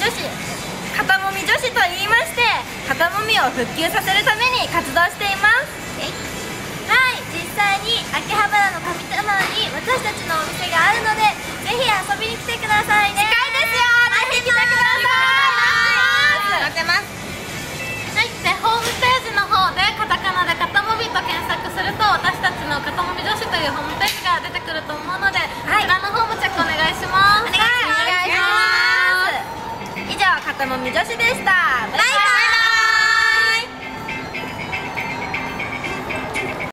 子、肩もみ女子と言いまして、肩もみを復旧させるために活動しています。はい、実際に秋葉原の上玉に私たちのお店があるので、ぜひ遊びに来てくださいね。近いですよ、ぜひ来てください。待ってます。 はい、でホームページの方でカタカナで肩もみと検索すると私たちの肩も